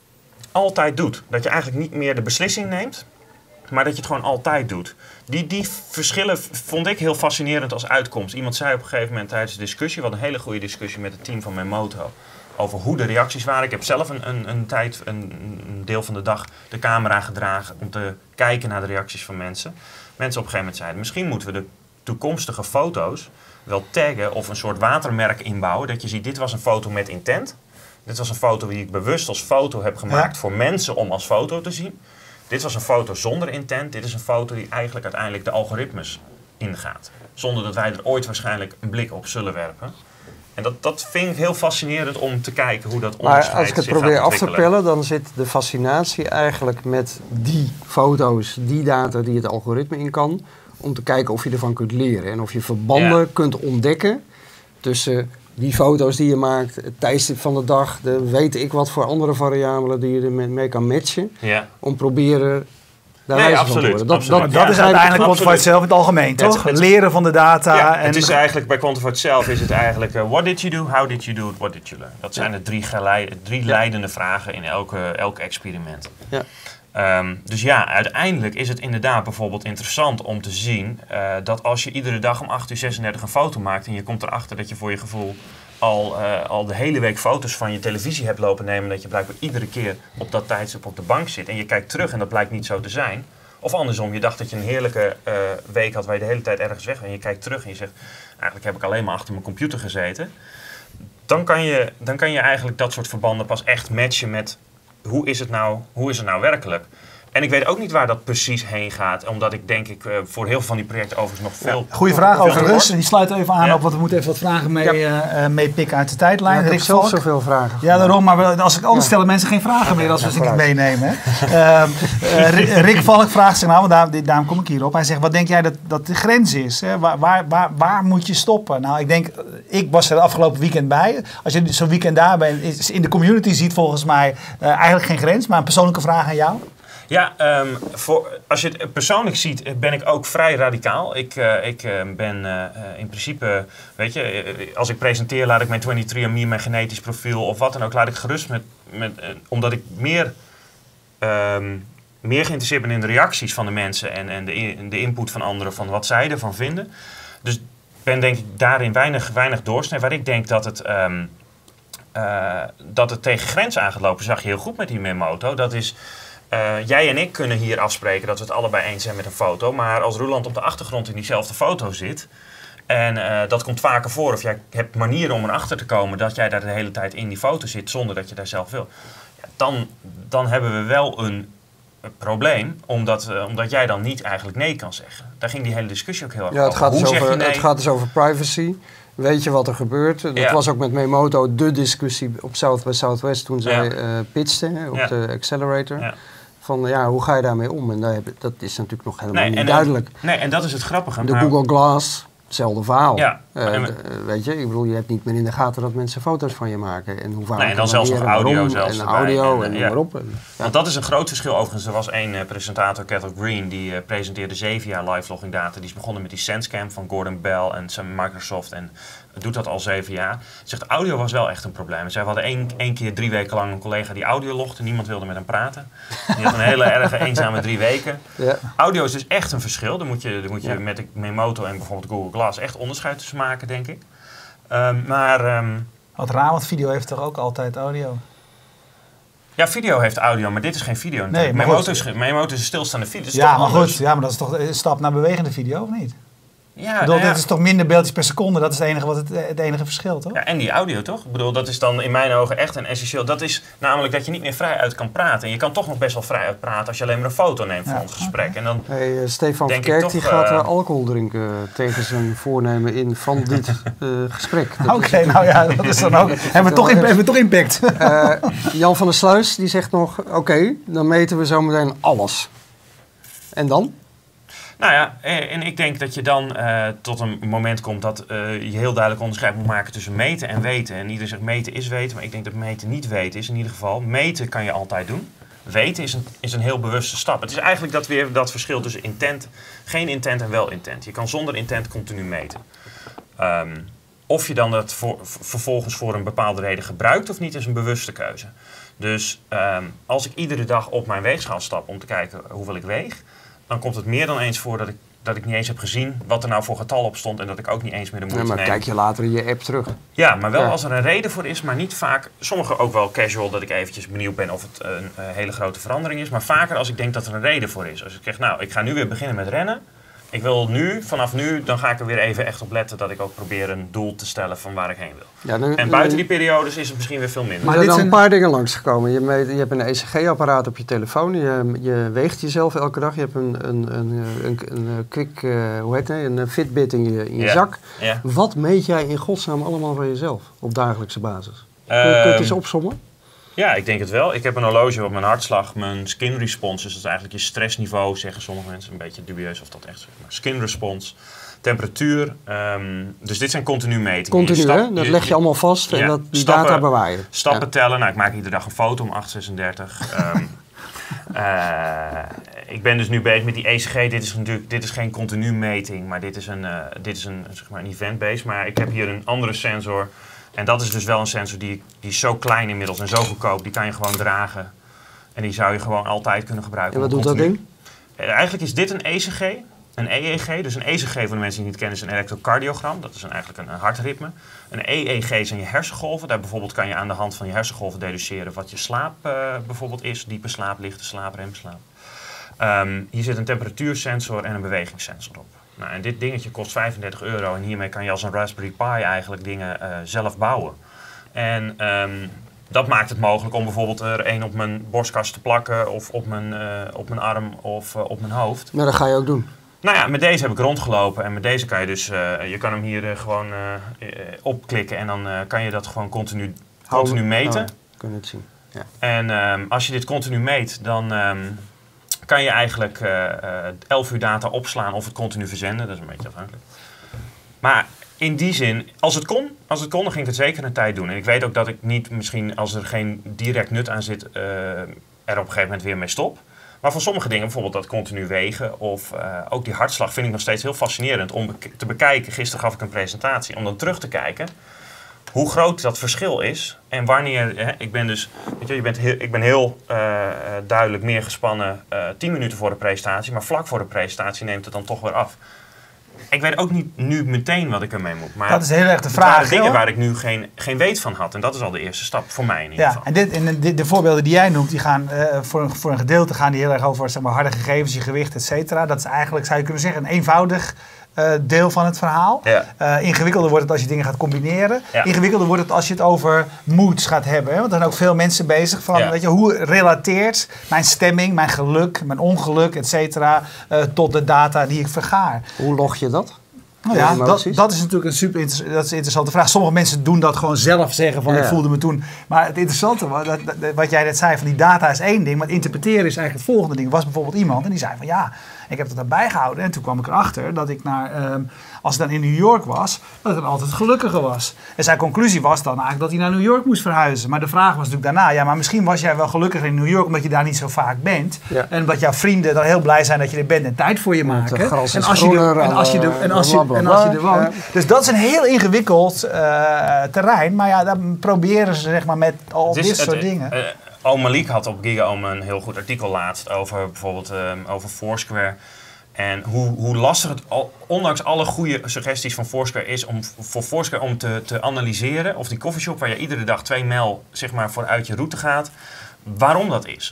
altijd doet. Dat je eigenlijk niet meer de beslissing neemt, maar dat je het gewoon altijd doet. Die, die verschillen vond ik heel fascinerend als uitkomst. Iemand zei op een gegeven moment tijdens de discussie, we hadden een hele goede discussie met het team van Memoto, over hoe de reacties waren. Ik heb zelf een, een, een tijd, een, een deel van de dag de camera gedragen om te kijken naar de reacties van mensen. Mensen op een gegeven moment zeiden, misschien moeten we de toekomstige foto's wel taggen of een soort watermerk inbouwen. Dat je ziet, dit was een foto met intent. Dit was een foto die ik bewust als foto heb gemaakt ja. voor mensen om als foto te zien. Dit was een foto zonder intent. Dit is een foto die eigenlijk uiteindelijk de algoritmes ingaat. Zonder dat wij er ooit waarschijnlijk een blik op zullen werpen. En dat, dat vind ik heel fascinerend om te kijken hoe dat onderscheid zich gaat ontwikkelen. Maar als ik het probeer af te pellen, dan zit de fascinatie eigenlijk met die foto's, die data die het algoritme in kan, om te kijken of je ervan kunt leren. En of je verbanden ja. kunt ontdekken tussen die foto's die je maakt, het tijdstip van de dag, de weet ik wat voor andere variabelen die je ermee kan matchen. Ja. Om proberen daar nee, wijzer absoluut, van te worden. Dat, absoluut. Dat, dat ja, is uiteindelijk Quantified zelf in het algemeen, toch? Het, het, Leren van de data. Ja, en het is eigenlijk, bij Quantified zelf is het eigenlijk uh, what did you do, how did you do it, what did you learn. Dat zijn ja. de drie, geleide, drie ja. leidende vragen in elke, elk experiment. Ja. Um, dus ja, uiteindelijk is het inderdaad bijvoorbeeld interessant om te zien uh, dat als je iedere dag om acht uur zesendertig een foto maakt en je komt erachter dat je voor je gevoel al, uh, al de hele week foto's van je televisie hebt lopen nemen, dat je blijkbaar iedere keer op dat tijdstip op de bank zit en je kijkt terug en dat blijkt niet zo te zijn. Of andersom, je dacht dat je een heerlijke uh, week had waar je de hele tijd ergens weg bent en je kijkt terug en je zegt, eigenlijk heb ik alleen maar achter mijn computer gezeten. Dan kan je, dan kan je eigenlijk dat soort verbanden pas echt matchen met hoe is het nou, hoe is het nou werkelijk. En ik weet ook niet waar dat precies heen gaat. Omdat ik denk ik uh, voor heel veel van die projecten overigens nog veel... Ja, goeie vraag overigens. Die sluit even aan ja. op, want we moeten even wat vragen mee, ja. uh, mee pikken uit de tijdlijn. Ja, ik heb zelf zoveel vragen. Ja, daarom. Maar we, als ik anders ja. stellen mensen geen vragen meer als we ja, ze niet meenemen. uh, uh, Rick Valk vraagt zich nou, want daar, daarom kom ik hierop. Hij zegt, wat denk jij dat, dat de grens is? Hè? Waar, waar, waar, waar moet je stoppen? Nou, ik denk, ik was er afgelopen weekend bij. Als je zo'n weekend daar bent, is in de community ziet volgens mij uh, eigenlijk geen grens. Maar een persoonlijke vraag aan jou. Ja, um, voor, als je het persoonlijk ziet, ben ik ook vrij radicaal. Ik, uh, ik uh, ben uh, in principe, weet je, als ik presenteer laat ik mijn twenty-three and me, mijn genetisch profiel of wat dan ook, laat ik gerust met, met uh, omdat ik meer, um, meer geïnteresseerd ben in de reacties van de mensen en, en de, de input van anderen, van wat zij ervan vinden. Dus ben denk ik daarin weinig, weinig doorsnee, waar ik denk dat het... Um, uh, dat het tegen grens aan gaat lopen, zag je heel goed met die Memoto. Dat is... Uh, jij en ik kunnen hier afspreken dat we het allebei eens zijn met een foto. Maar als Roeland op de achtergrond in diezelfde foto zit... en uh, dat komt vaker voor... of jij hebt manieren om erachter te komen... dat jij daar de hele tijd in die foto zit... zonder dat je daar zelf wil. Ja, dan, dan hebben we wel een, een probleem... Omdat, uh, omdat jij dan niet eigenlijk nee kan zeggen. Daar ging die hele discussie ook heel erg ja, het over. Gaat Hoe dus zeg over je nee? Het gaat dus over privacy... Weet je wat er gebeurt? Dat ja. was ook met Memoto de discussie op South by Southwest... toen zij ja. uh, pitchten op ja. de Accelerator... Ja. Van ja, hoe ga je daarmee om? En dat, dat is natuurlijk nog helemaal nee, niet en duidelijk. Dat, nee, en dat is het grappige. De maar... Google Glass, hetzelfde verhaal. Ja, uh, en, de, weet je, ik bedoel, je hebt niet meer in de gaten dat mensen foto's van je maken. En hoe vaak nee, en dan zelfs nog audio zelfs en audio en, en, en ja. noem maar op. En, ja. Want dat is een groot verschil overigens. Er was één uh, presentator, Cathal Green, die uh, presenteerde zeven jaar live logging data. Die is begonnen met die SenseCam van Gordon Bell en Microsoft en doet dat al zeven jaar. Zegt, audio was wel echt een probleem. Zij hadden één, één keer drie weken lang een collega die audio logde. Niemand wilde met hem praten. Die had een hele erge eenzame drie weken. Ja. Audio is dus echt een verschil. Daar moet je, daar moet je ja. met de Memoto en bijvoorbeeld Google Glass echt onderscheid tussen maken, denk ik. Um, maar... Um, Wat raar, want video heeft toch ook altijd audio? Ja, video heeft audio, maar dit is geen video. Nee, Memoto is, Memoto is een stilstaande video. Ja, maar goed, ja, maar dat is toch een stap naar bewegende video, of niet? Ja, bedoel, nou ja. Dit is toch minder beeldjes per seconde, dat is het enige, wat het, het enige verschil, toch? Ja, en die audio, toch? Ik bedoel, dat is dan in mijn ogen echt een essentieel. Dat is namelijk dat je niet meer vrij uit kan praten. En je kan toch nog best wel vrij uit praten als je alleen maar een foto neemt voor ja, ons gesprek. Okay. En dan hey, uh, Stefan Verkerk toch, die gaat uh, alcohol drinken tegen zijn voornemen in van dit uh, gesprek. Oké, okay, nou ja, dat is dan ook. hebben, we toch in, hebben we toch impact? uh, Jan van der Sluis die zegt nog, oké, okay, dan meten we zo meteen alles. En dan? Nou ja, en ik denk dat je dan uh, tot een moment komt dat uh, je heel duidelijk onderscheid moet maken tussen meten en weten. En iedereen zegt meten is weten, maar ik denk dat meten niet weten is in ieder geval. Meten kan je altijd doen. Weten is een, is een heel bewuste stap. Het is eigenlijk dat weer dat verschil tussen intent, geen intent en wel intent. Je kan zonder intent continu meten. Um, of je dan dat voor, vervolgens voor een bepaalde reden gebruikt of niet, is een bewuste keuze. Dus um, als ik iedere dag op mijn weegschaal stap om te kijken hoeveel ik weeg, dan komt het meer dan eens voor dat ik, dat ik niet eens heb gezien wat er nou voor getal op stond en dat ik ook niet eens meer de moeite neem. Ja, maar neem. kijk je later in je app terug. Ja, maar wel ja. als er een reden voor is, maar niet vaak. Sommigen ook wel casual, dat ik eventjes benieuwd ben of het een, een hele grote verandering is. Maar vaker als ik denk dat er een reden voor is. Als ik zeg, nou, ik ga nu weer beginnen met rennen. Ik wil nu, vanaf nu, dan ga ik er weer even echt op letten dat ik ook probeer een doel te stellen van waar ik heen wil. Ja, dan, en buiten die periodes is het misschien weer veel minder. Maar er zijn een paar dingen langsgekomen. Je, meet, je hebt een E C G-apparaat op je telefoon. Je, je weegt jezelf elke dag. Je hebt een, een, een, een, een quick, uh, hoe heet het, een Fitbit in je, in je ja. zak. Ja. Wat meet jij in godsnaam allemaal van jezelf op dagelijkse basis? Kun je, kun je het eens opsommen? Ja, ik denk het wel. Ik heb een horloge op mijn hartslag, mijn skin response, dus dat is eigenlijk je stressniveau, zeggen sommige mensen. Een beetje dubieus of dat echt is. Maar skin response, temperatuur. Um, dus dit zijn continu metingen. Continu, stap, hè? Dat leg je, je allemaal vast ja, en dat, die stappen, data bewaar je. Stappen ja. tellen. Nou, ik maak iedere dag een foto om acht zesendertig. um, uh, ik ben dus nu bezig met die E C G. Dit is natuurlijk, dit is geen continu meting, maar dit is een, uh, dit is een, zeg maar een event-based. Maar ik heb hier een andere sensor. En dat is dus wel een sensor die, die is zo klein inmiddels en zo goedkoop. Die kan je gewoon dragen. En die zou je gewoon altijd kunnen gebruiken. En wat doet dat ding? Eigenlijk is dit een E C G, een E E G. Dus een E C G, voor de mensen die het niet kennen, is een elektrocardiogram. Dat is een, eigenlijk een, een hartritme. Een E E G zijn je hersengolven. Daar bijvoorbeeld kan je aan de hand van je hersengolven deduceren wat je slaap uh, bijvoorbeeld is. Diepe slaap, lichte slaap, remslaap. Um, hier zit een temperatuursensor en een bewegingssensor op. Nou, en dit dingetje kost vijfendertig euro en hiermee kan je als een Raspberry Pi eigenlijk dingen uh, zelf bouwen. En um, dat maakt het mogelijk om bijvoorbeeld er een op mijn borstkas te plakken of op mijn, uh, op mijn arm of uh, op mijn hoofd. Nou, dat ga je ook doen. Nou ja, met deze heb ik rondgelopen en met deze kan je dus, uh, je kan hem hier uh, gewoon uh, uh, opklikken en dan uh, kan je dat gewoon continu, continu meten. Oh, kun je het zien. Ja. En um, als je dit continu meet, dan um, kan je eigenlijk uh, uh, elf uur data opslaan of het continu verzenden. Dat is een beetje afhankelijk. Maar in die zin, als het kon, als het kon, dan ging ik het zeker een tijd doen. En ik weet ook dat ik niet misschien, als er geen direct nut aan zit, uh, er op een gegeven moment weer mee stop. Maar voor sommige dingen, bijvoorbeeld dat continu wegen of uh, ook die hartslag, vind ik nog steeds heel fascinerend om be- te bekijken. Gisteren gaf ik een presentatie om dan terug te kijken hoe groot dat verschil is en wanneer. Hè, ik ben dus, weet je, je bent heel, ik ben heel uh, duidelijk meer gespannen uh, tien minuten voor de presentatie, maar vlak voor de presentatie neemt het dan toch weer af. Ik weet ook niet nu meteen wat ik ermee moet. Maar dat is heel erg de vraag. Er dingen waar ik nu geen, geen weet van had. En dat is al de eerste stap, voor mij in ieder ja, geval. En, dit, en de, de voorbeelden die jij noemt, die gaan uh, voor, een, voor een gedeelte gaan die heel erg over zeg maar, harde gegevens, je gewicht, et cetera. Dat is eigenlijk, zou je kunnen zeggen, een eenvoudig uh, deel van het verhaal. Ja. Uh, ingewikkelder wordt het als je dingen gaat combineren. Ja. Ingewikkelder wordt het als je het over moods gaat hebben. Hè? Want er zijn ook veel mensen bezig van, ja. weet je, hoe relateert mijn stemming, mijn geluk, mijn ongeluk, et cetera, uh, tot de data die ik vergaar. Hoe log je dat? Nou ja, dat, dat is natuurlijk een super inter- dat is een interessante vraag. Sommige mensen doen dat gewoon zelf, zeggen van ja, ja. ik voelde me toen. Maar het interessante, dat, dat, wat jij net zei, van die data is één ding, maar het interpreteren is eigenlijk het volgende ding. Er was bijvoorbeeld iemand en die zei van ja, ik heb dat erbij gehouden. En toen kwam ik erachter dat ik naar, um, als ik dan in New York was, dat ik dan altijd gelukkiger was. En zijn conclusie was dan eigenlijk dat hij naar New York moest verhuizen. Maar de vraag was natuurlijk daarna, ja, maar misschien was jij wel gelukkiger in New York omdat je daar niet zo vaak bent. Ja. En omdat jouw vrienden dan heel blij zijn dat je er bent en tijd voor je maken. En als je er, en als je er, en als je, en als je er woont. Ja. Dus dat is een heel ingewikkeld uh, terrein. Maar ja, daar proberen ze zeg maar met al dit, dit soort het, dingen. Uh, Oom Malik had op GigaOM een heel goed artikel laatst over bijvoorbeeld um, over Foursquare. En hoe, hoe lastig het, al, ondanks alle goede suggesties van Foursquare is om voor Foursquare om te, te analyseren of die coffeeshop waar je iedere dag twee mijl zeg maar, vooruit je route gaat, waarom dat is.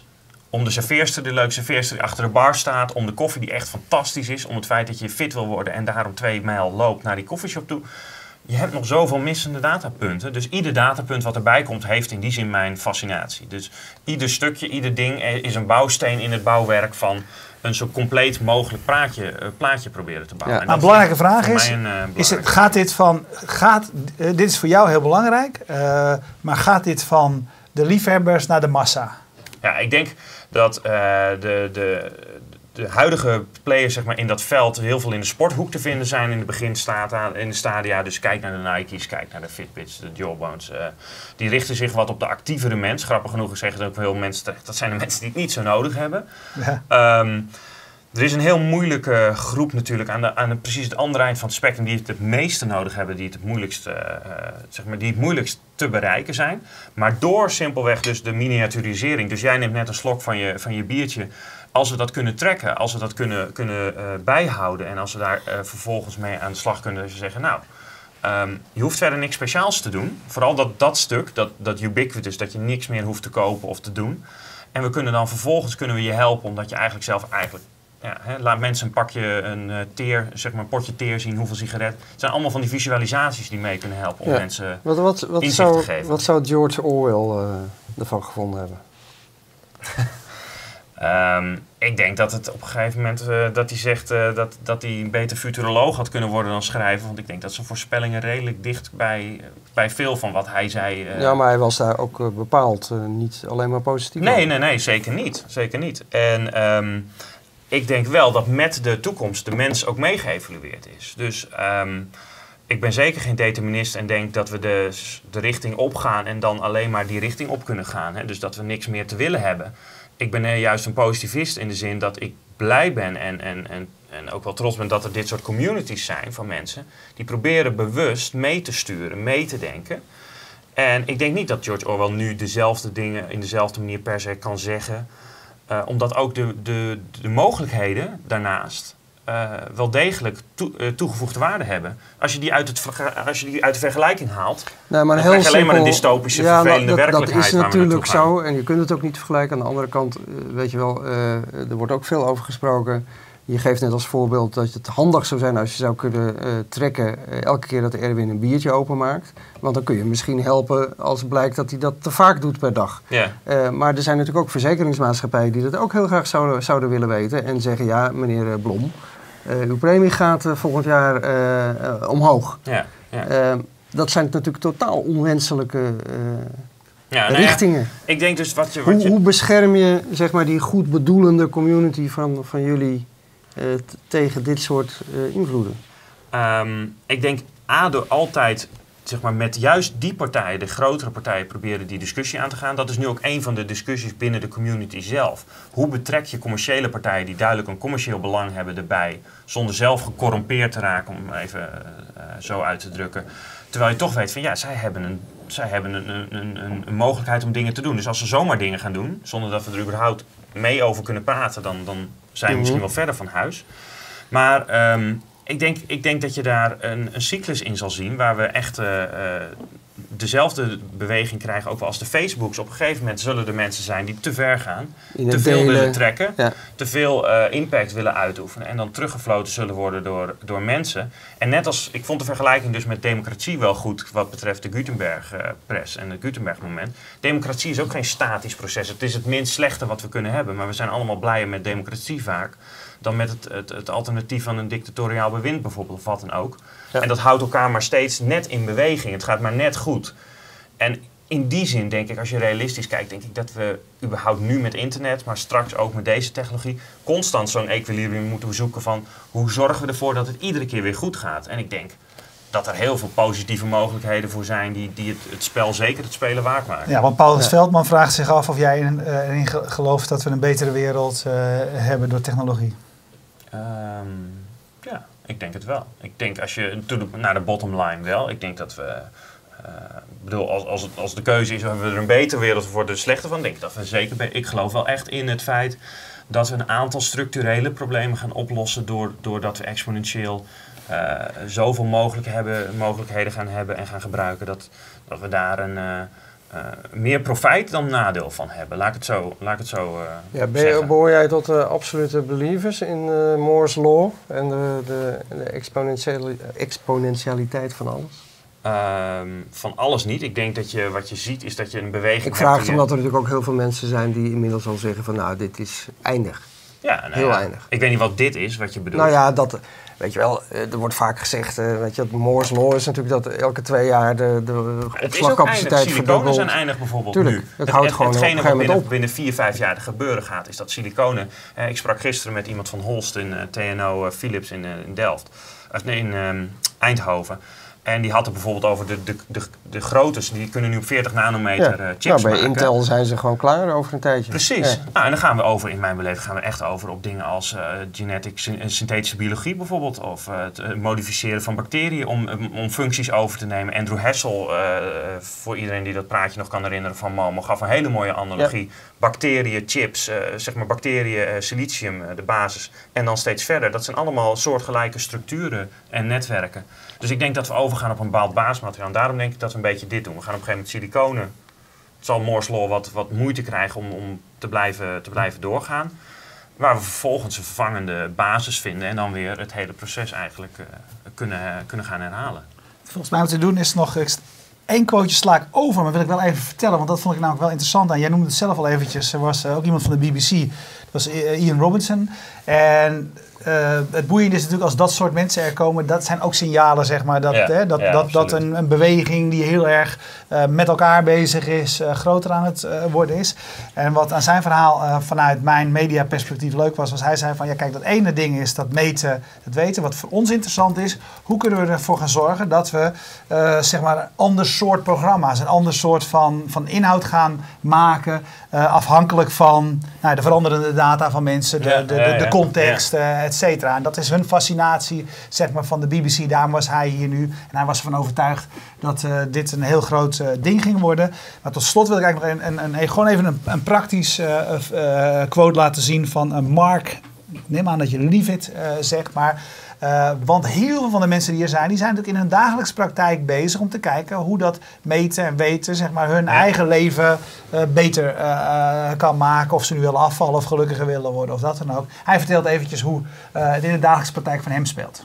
om de serveerster, de leuke serveerster die achter de bar staat, om de koffie die echt fantastisch is, om het feit dat je fit wil worden en daarom twee mijl loopt naar die koffieshop toe. Je hebt nog zoveel missende datapunten. Dus ieder datapunt wat erbij komt, heeft in die zin mijn fascinatie. Dus ieder stukje, ieder ding is een bouwsteen in het bouwwerk van een zo compleet mogelijk plaatje, uh, plaatje proberen te bouwen. Ja. Maar een belangrijke vraag is, een, uh, is het, gaat dit van, gaat, uh, dit is voor jou heel belangrijk, uh, maar gaat dit van de liefhebbers naar de massa? Ja, ik denk dat uh, de, de, de huidige players zeg maar, in dat veld heel veel in de sporthoek te vinden zijn in de beginstadia. In de stadia. Dus kijk naar de Nike's, kijk naar de Fitbits, de Jawbones. Uh, die richten zich wat op de actievere mens. Grappig genoeg zeggen ook veel mensen terecht. Dat zijn de mensen die het niet zo nodig hebben. Ja. Um, er is een heel moeilijke groep natuurlijk aan, de, aan de, precies het andere eind van het spectrum die het het meeste nodig hebben, die het, het moeilijkst, uh, zeg maar, die het moeilijkst te bereiken zijn. Maar door simpelweg dus de miniaturisering, dus jij neemt net een slok van je, van je biertje, als we dat kunnen trekken, als we dat kunnen, kunnen uh, bijhouden en als we daar uh, vervolgens mee aan de slag kunnen, dus zeggen nou, um, je hoeft verder niks speciaals te doen. Vooral dat, dat stuk, dat, dat ubiquitous, dat je niks meer hoeft te kopen of te doen. En we kunnen dan vervolgens kunnen we je helpen omdat je eigenlijk zelf eigenlijk Ja, hè, laat mensen een pakje, een uh, teer, zeg maar een potje teer zien, hoeveel sigaret. Het zijn allemaal van die visualisaties die mee kunnen helpen om ja. mensen wat, wat, wat inzicht zou, te geven. Wat zou George Orwell uh, ervan gevonden hebben? um, ik denk dat het op een gegeven moment, uh, dat hij zegt uh, dat, dat hij een beter futuroloog had kunnen worden dan schrijver. Want ik denk dat zijn voorspellingen redelijk dicht bij, uh, bij veel van wat hij zei. Uh, ja, maar hij was daar ook uh, bepaald uh, niet alleen maar positief. Nee, nee, nee, zeker niet. Zeker niet. En Um, ik denk wel dat met de toekomst de mens ook mee geëvalueerd is. Dus um, ik ben zeker geen determinist en denk dat we de, de richting opgaan en dan alleen maar die richting op kunnen gaan. Hè? Dus dat we niks meer te willen hebben. Ik ben juist een positivist in de zin dat ik blij ben en, en, en, en ook wel trots ben dat er dit soort communities zijn van mensen die proberen bewust mee te sturen, mee te denken. En ik denk niet dat George Orwell nu dezelfde dingen in dezelfde manier per se kan zeggen. Uh, omdat ook de, de, de mogelijkheden daarnaast uh, wel degelijk toe, uh, toegevoegde waarde hebben. Als je die uit, het, als je die uit de vergelijking haalt, nee, maar dan heel krijg je alleen simpel, maar een dystopische, ja, vervelende dat, werkelijkheid. Dat is natuurlijk zo en je kunt het ook niet vergelijken. Aan de andere kant, uh, weet je wel, uh, er wordt ook veel over gesproken. Je geeft net als voorbeeld dat het handig zou zijn als je zou kunnen uh, trekken uh, elke keer dat Erwin een biertje openmaakt. Want dan kun je misschien helpen als blijkt dat hij dat te vaak doet per dag. Yeah. Uh, maar er zijn natuurlijk ook verzekeringsmaatschappijen die dat ook heel graag zouden, zouden willen weten. En zeggen, ja meneer Blom, uh, uw premie gaat uh, volgend jaar uh, uh, omhoog. Yeah. Yeah. Uh, dat zijn natuurlijk totaal onwenselijke uh, ja, nou richtingen. Ja, ik denk dus wat je... Wat hoe, je... hoe bescherm je zeg maar, die goed bedoelende community van, van jullie Uh, t- tegen dit soort uh, invloeden? Um, ik denk A, door altijd zeg maar, met juist die partijen, de grotere partijen, proberen die discussie aan te gaan. Dat is nu ook een van de discussies binnen de community zelf. Hoe betrek je commerciële partijen die duidelijk een commercieel belang hebben erbij, zonder zelf gecorrumpeerd te raken, om even uh, zo uit te drukken. Terwijl je toch weet van ja, zij hebben een zij hebben een, een, een, een mogelijkheid om dingen te doen. Dus als ze zomaar dingen gaan doen, zonder dat we er überhaupt mee over kunnen praten, dan, dan zijn we misschien wel verder van huis. Maar um, ik, denk, ik denk dat je daar een, een cyclus in zal zien waar we echt uh, uh, dezelfde beweging krijgen, ook wel als de Facebooks. Op een gegeven moment zullen er mensen zijn die te ver gaan, te veel delen. willen trekken, ja. te veel uh, impact willen uitoefenen en dan teruggefloten zullen worden door, door mensen. En net als, ik vond de vergelijking dus met democratie wel goed wat betreft de Gutenberg-pres uh, en het Gutenberg-moment. Democratie is ook geen statisch proces. Het is het minst slechte wat we kunnen hebben, maar we zijn allemaal blijer met democratie vaak dan met het, het, het alternatief van een dictatoriaal bewind bijvoorbeeld, of wat dan ook. Ja. En dat houdt elkaar maar steeds net in beweging. Het gaat maar net goed. En in die zin denk ik, als je realistisch kijkt, denk ik dat we überhaupt nu met internet, maar straks ook met deze technologie, constant zo'n equilibrium moeten zoeken van hoe zorgen we ervoor dat het iedere keer weer goed gaat. En ik denk dat er heel veel positieve mogelijkheden voor zijn die, die het, het spel zeker het spelen waard maken. Ja, want Paulus ja. Veldman vraagt zich af of jij in, uh, in gelooft dat we een betere wereld uh, hebben door technologie. Um, ja, ik denk het wel. Ik denk als je to the, naar de bottom line wel. Ik denk dat we, uh, bedoel, als, als, het, als de keuze is, hebben we er een betere wereld of wordt er slechter van? Denk ik dat we zeker. Be- ik geloof wel echt in het feit dat we een aantal structurele problemen gaan oplossen door, doordat we exponentieel uh, zoveel mogelijk hebben, mogelijkheden gaan hebben en gaan gebruiken dat, dat we daar een, uh, uh, meer profijt dan nadeel van hebben. Laat ik het zo, laat ik het zo uh, ja, ben je, behoor jij tot de absolute believers in uh, Moore's Law en de, de, de exponentiële, exponentialiteit van alles? Um, van alles niet. Ik denk dat je wat je ziet is dat je een beweging Ik vraag hebt. het omdat er natuurlijk ook heel veel mensen zijn die inmiddels al zeggen van nou, dit is eindig. Ja, nou heel ja, eindig. Ik weet niet wat dit is, wat je bedoelt. Nou ja, dat, weet je wel, er wordt vaak gezegd, uh, weet je, Moore's Law is natuurlijk dat elke twee jaar de, de opslagcapaciteit verdubbelt. Siliconen zijn eindig bijvoorbeeld Tuurlijk, nu. het houdt gewoon hetgene op wat een binnen, op. binnen vier, vijf jaar gebeuren gaat, is dat siliconen. Eh, ik sprak gisteren met iemand van Holst in uh, T N O uh, Philips in, uh, in Delft. Of nee, in um, Eindhoven. En die had het bijvoorbeeld over de, de, de, de groottes, die kunnen nu op veertig nanometer ja. uh, chips nou, bij maken. Intel zijn ze gewoon klaar over een tijdje. Precies. Ja. Nou, en dan gaan we over, in mijn beleving gaan we echt over op dingen als uh, genetic, synthetische biologie bijvoorbeeld. Of uh, het uh, modificeren van bacteriën om, um, om functies over te nemen. Andrew Hassel, uh, voor iedereen die dat praatje nog kan herinneren van Malmo, gaf een hele mooie analogie. Ja. Bacteriën, chips, uh, zeg maar bacteriën, uh, silicium, uh, de basis. En dan steeds verder. Dat zijn allemaal soortgelijke structuren en netwerken. Dus ik denk dat we overgaan op een bepaald basismateriaal. En daarom denk ik dat we een beetje dit doen. We gaan op een gegeven moment siliconen. Het zal Moore's Law wat, wat moeite krijgen om, om te, blijven, te blijven doorgaan. Waar we vervolgens een vervangende basis vinden. En dan weer het hele proces eigenlijk uh, kunnen, kunnen gaan herhalen. Volgens mij wat te doen is nog... Eén quoteje sla ik over, maar wil ik wel even vertellen. Want dat vond ik namelijk wel interessant. En jij noemde het zelf al eventjes. Er was uh, ook iemand van de B B C. Dat was Ian Robinson. En... Uh, het boeiende is natuurlijk als dat soort mensen er komen, dat zijn ook signalen, zeg maar, dat, ja, hè, dat, ja, dat, dat een, een beweging die heel erg uh, met elkaar bezig is, uh, groter aan het uh, worden is. En wat aan zijn verhaal uh, vanuit mijn mediaperspectief leuk was, was hij zei van, ja kijk, dat ene ding is dat meten, het weten. Wat voor ons interessant is, hoe kunnen we ervoor gaan zorgen dat we, uh, zeg maar, een ander soort programma's, een ander soort van, van inhoud gaan maken, uh, afhankelijk van nou, de veranderende data van mensen, de, ja, de, de, ja, ja, de context, ja. uh, et cetera. En dat is hun fascinatie, zeg maar, van de B B C. Daarom was hij hier nu. En hij was ervan overtuigd dat uh, dit een heel groot uh, ding ging worden. Maar tot slot wil ik eigenlijk nog een, een, een, gewoon even een, een praktisch uh, uh, quote laten zien van uh, Mark. Ik neem aan dat je Leavitt uh, zegt, maar... Uh, want heel veel van de mensen die hier zijn, die zijn natuurlijk in hun dagelijkse praktijk bezig om te kijken hoe dat meten en weten, zeg maar, hun ja. eigen leven uh, beter uh, kan maken. Of ze nu willen afvallen of gelukkiger willen worden of dat dan ook. Hij vertelt eventjes hoe uh, het in de dagelijkse praktijk van hem speelt.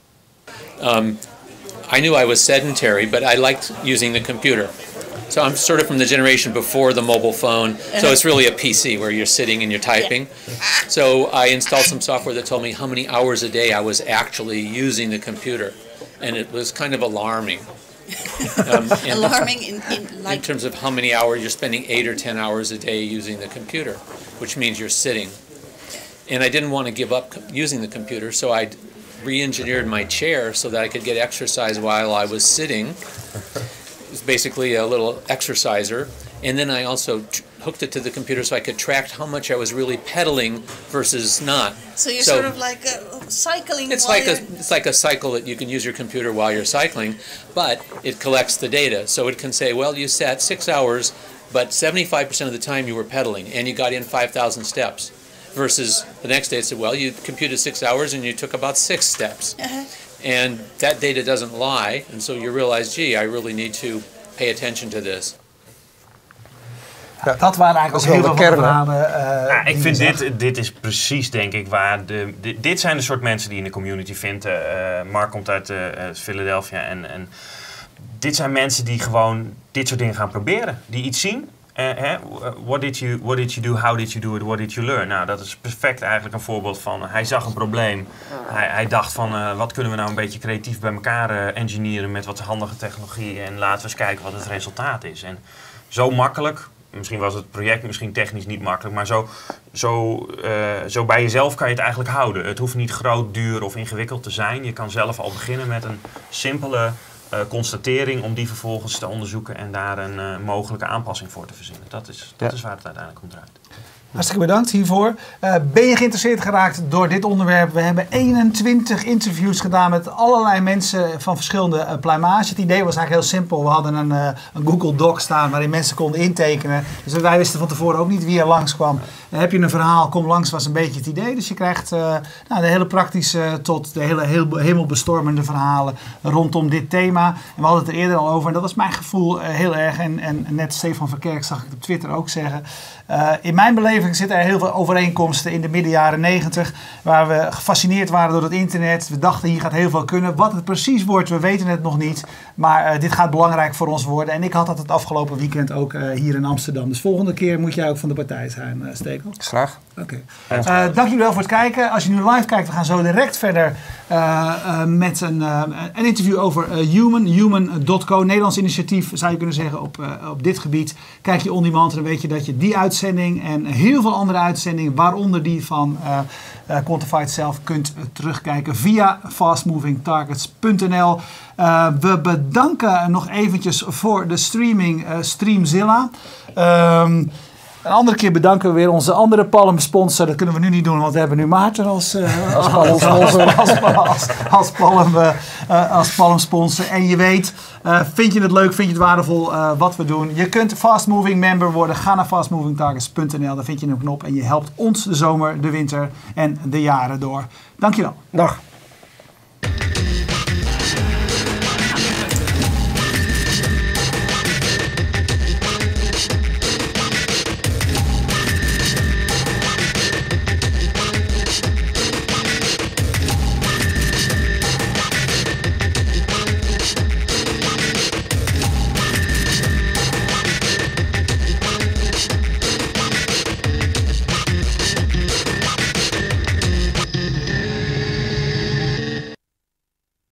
Um, I knew I was sedentary, but I liked using the computer. So I'm sort of from the generation before the mobile phone. So it's really a P C where you're sitting and you're typing. So I installed some software that told me how many hours a day I was actually using the computer. And it was kind of alarming. Um, alarming in, in, like... in terms of how many hours you're spending, eight or ten hours a day using the computer, which means you're sitting. And I didn't want to give up using the computer, so I re-engineered my chair so that I could get exercise while I was sitting. It was basically a little exerciser, and then I also t- hooked it to the computer so I could track how much I was really pedaling versus not. So you're so sort of like uh, cycling. It's while like a it's like a cycle that you can use your computer while you're cycling, but it collects the data. So it can say, well, you sat six hours, but seventy-five percent of the time you were pedaling, and you got in five thousand steps. Versus the next day it said, well, you computed six hours and you took about six steps. Uh-huh. And that data doesn't lie, and so you realize, gee, I really need to pay attention to this. Ja, dat waren eigenlijk ook heel veel verhalen. Uh, ja, ik vind dit, dit is precies, denk ik, waar de, de... Dit zijn de soort mensen die je in de community vindt. Uh, Mark komt uit uh, Philadelphia en, en dit zijn mensen die gewoon dit soort dingen gaan proberen. Die iets zien. Uh, hè? What did you, what did you do, how did you do it, what did you learn? Nou, dat is perfect eigenlijk een voorbeeld van... Hij zag een probleem. Hij, hij dacht van, uh, wat kunnen we nou een beetje creatief bij elkaar uh, engineeren... met wat handige technologie en laten we eens kijken wat het resultaat is. En zo makkelijk... Misschien was het project misschien technisch niet makkelijk, maar zo, zo, uh, zo bij jezelf kan je het eigenlijk houden. Het hoeft niet groot, duur of ingewikkeld te zijn. Je kan zelf al beginnen met een simpele uh, constatering om die vervolgens te onderzoeken en daar een uh, mogelijke aanpassing voor te verzinnen. Dat is, dat ja. is waar het uiteindelijk om draait. Hartstikke bedankt hiervoor. Uh, ben je geïnteresseerd geraakt door dit onderwerp? We hebben eenentwintig interviews gedaan met allerlei mensen van verschillende uh, pluimage. Het idee was eigenlijk heel simpel. We hadden een, uh, een Google Doc staan waarin mensen konden intekenen. Dus wij wisten van tevoren ook niet wie er langskwam. Uh, heb je een verhaal, kom langs, was een beetje het idee. Dus je krijgt uh, nou, de hele praktische tot de hele heel, hemelbestormende verhalen rondom dit thema. En we hadden het er eerder al over en dat was mijn gevoel uh, heel erg. En, en net Stefan Verkerk zag ik het op Twitter ook zeggen. Uh, in mijn beleving zitten er heel veel overeenkomsten in de midden jaren negentig, waar we gefascineerd waren door het internet. We dachten hier gaat heel veel kunnen. Wat het precies wordt, we weten het nog niet. Maar uh, dit gaat belangrijk voor ons worden. En ik had dat het afgelopen weekend ook uh, hier in Amsterdam. Dus volgende keer moet jij ook van de partij zijn, uh, Stekel. Graag. Oké. Okay. Uh, dank jullie wel voor het kijken. Als je nu live kijkt, we gaan zo direct verder uh, uh, met een, uh, een interview over uh, Human, human dot co. Nederlands initiatief, zou je kunnen zeggen, op, uh, op dit gebied. Kijk je on demand, dan weet je dat je die uitzending en heel veel andere uitzendingen, waaronder die van uh, uh, Quantified Self, kunt uh, terugkijken via fast moving targets punt n l. Uh, we bedanken nog eventjes voor de streaming uh, Streamzilla. Um, Een andere keer bedanken we weer onze andere Palm-sponsor. Dat kunnen we nu niet doen, want we hebben nu Maarten als, uh, als Palm-sponsor. als, als, als, Palm, uh, als Palm-sponsor. En je weet, uh, vind je het leuk, vind je het waardevol uh, wat we doen. Je kunt Fast Moving member worden. Ga naar fast moving targets punt n l. Daar vind je een knop en je helpt ons de zomer, de winter en de jaren door. Dankjewel. Dag.